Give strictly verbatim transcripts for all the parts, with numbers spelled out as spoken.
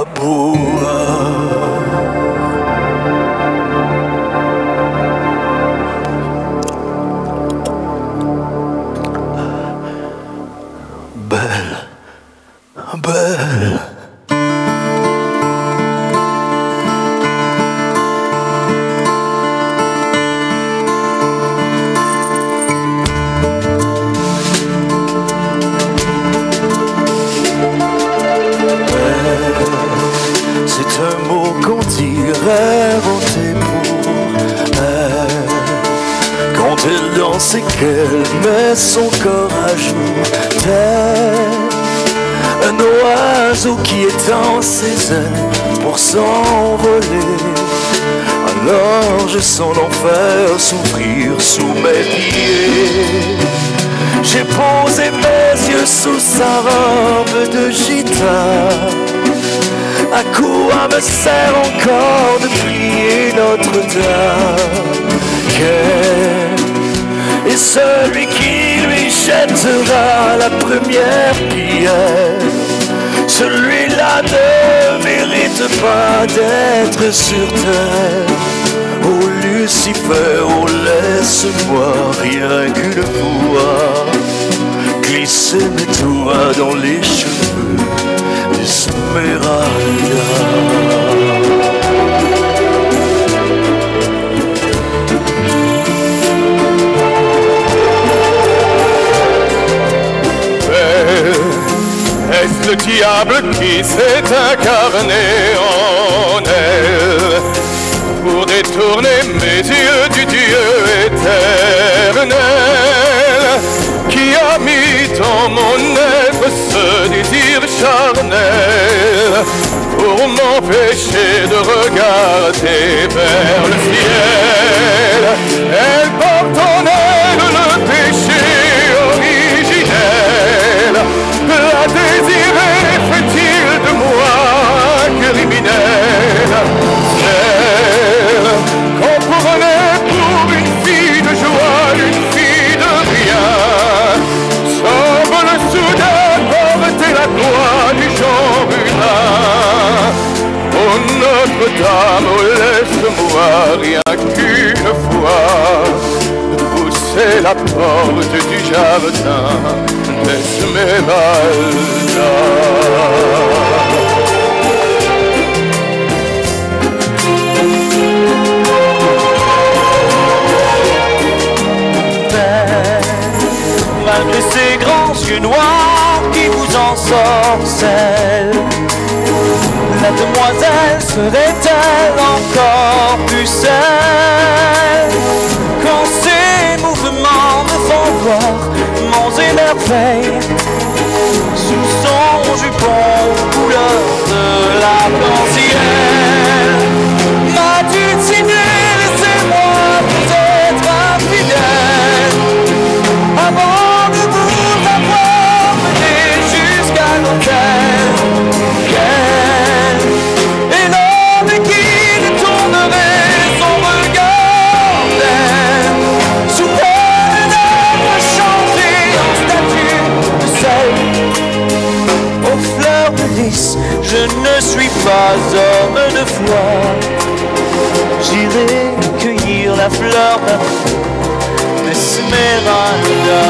Aboua. Belle, belle. C'est un mot qu'on dirait inventé pour elle. Quand elle danse et qu'elle met son corps à jour, tel un oiseau qui étend ses ailes pour s'envoler. Alors je sens l'enfer s'ouvrir sous mes pieds. J'ai posé mes yeux sous sa robe de gitane. À quoi me sert encore de prier Notre-Dame? Quel est celui qui lui jettera la première pierre? Celui-là ne mérite pas d'être sur terre. Oh Lucifer, oh laisse-moi rien qu'une fois glisser mes doigts dans les cheveux d'Esmeralda. Est-ce le diable qui s'est incarné en elle pour détourner mes yeux du Dieu éternel, qui a mis dans mon être ce désir charnel pour m'empêcher de regarder vers le ciel? Elle porte en elle le péché originel. La désirer fait-il de moi criminel? Celle qu'on prenait pour une fille de joie, une fille de rien, semble soudain porter la gloire du genre humain. Oh Notre-Dame, oh laisse-moi rien qu'une fois pousser la porte du jardin d'Esmeralda. Malgré ces grands yeux noirs qui vous ensorcellent, la demoiselle serait-elle encore plus celle? Quand ses mouvements me font voir monts et merveilles sous son jupon couleur de l'arc-en-ciel, ma dulcinée, laissez-moi vous être infidèle avant de vous avoir mené jusqu'à l'hôtel. Quel est l'homme qui détournerait son regard d'elle, sous peine d'être changé en statue de sel? Aux fleurs de lys, je ne suis pas homme de foi. J'irai cueillir la fleur d'amour d'Esmeralda.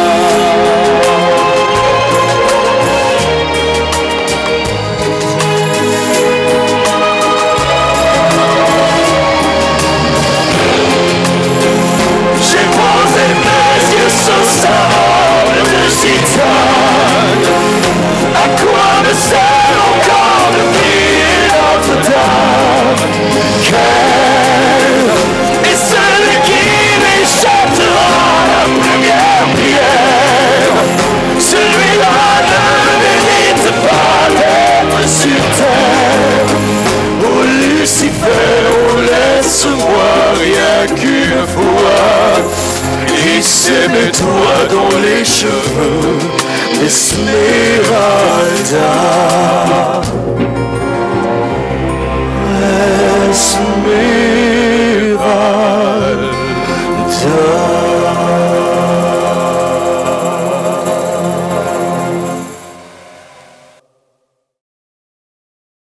J'ai posé mes yeux sur sa robe de gitane. À quoi me sert encore de prier Notre-Dame? Quel est celui qui lui jettera la première pierre? Celui-là ne mérite pas d'être sur terre. Oh Lucifer, oh laisse-moi rien qu'une fois glisser mes doigts dans les cheveux d'Esmeralda.